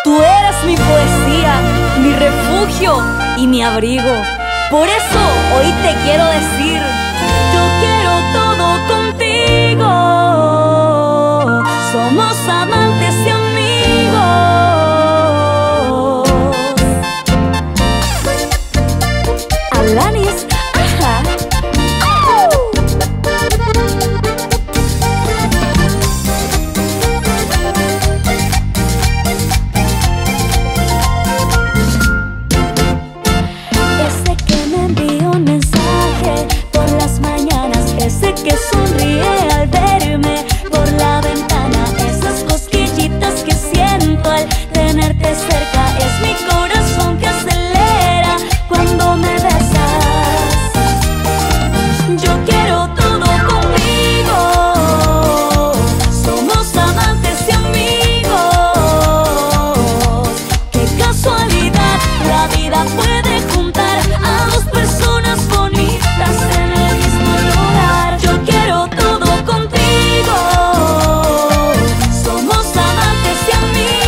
Tú eres mi poesía, mi refugio y mi abrigo. Por eso hoy te quiero decir, yo quiero todo contigo. Somos amantes y amigos. Alanis, ajá. Ese que me envía un mensaje por las mañanas, ese que sonríe al verme por la ventana, esas cosquillitas que siento al tenerte cerca, es mi corazón que acelera cuando me besas. Yo quiero todo contigo, somos amantes y amigos. Qué casualidad, la vida puede juntar a dos personas bonitas en el mismo lugar. Yo quiero todo contigo, somos amantes y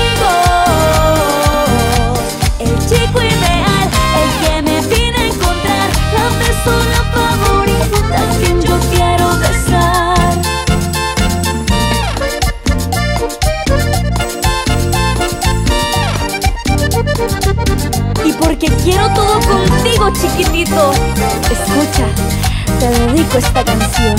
amigos. El chico ideal, el que me vine a encontrar, la persona favorita a quien yo quiero besar. Y porque quiero todo contigo, chiquitito, escucha, te dedico esta canción.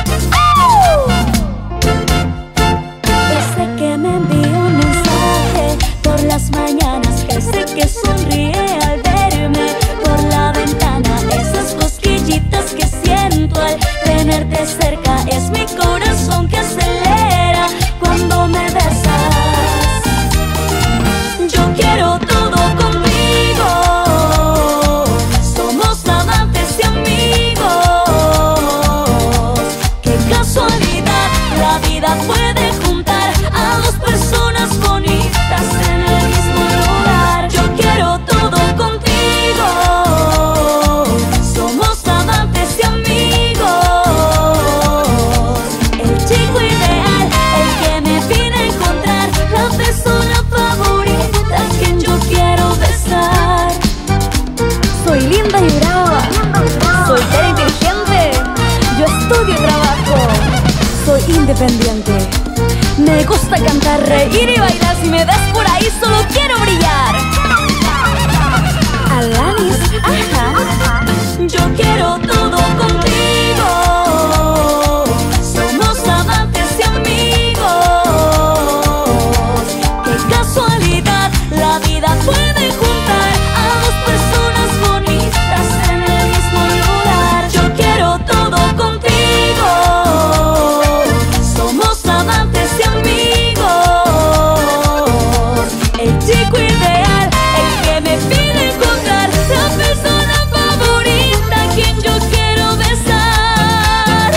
Ese que me envía un mensaje por las mañanas, ese que sonríe al verme por la ventana, esas cosquillitas que siento al tenerte cerca, es mi corazón que acelera cuando me besas. Yo quiero todo contigo, somos amantes y amigos. Qué casualidad, la vida puede juntar a dos personas bonitas en el mismo lugar. Yo quiero todo contigo, somos amantes y amigos. El chico ideal, el que me vine a encontrar, la persona favorita a quien yo quiero besar. Soy linda y brava, soltera y inteligente, yo estudio y trabajo, soy independiente. Me gusta cantar, reír y bailar, si me ves por ahí solo quiero brillar. Alanis, ajá. Yo quiero todo contigo, somos amantes y amigos. Qué casualidad, la vida puede juntar a dos personas bonitas en el mismo lugar. Yo quiero todo contigo, somos amantes y amigos. El chico ideal, el que me pide encontrar, la persona favorita a quien yo quiero besar.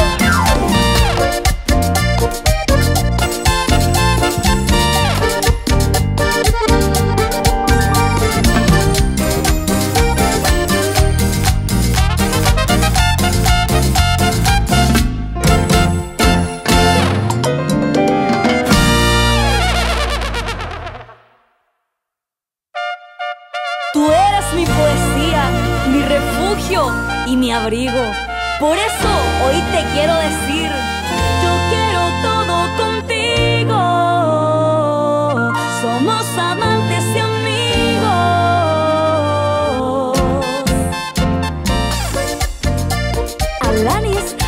Tú eres mi poesía, mi refugio y mi abrigo. Por eso hoy te quiero decir, yo quiero todo contigo. Somos amantes y amigos. Alanis,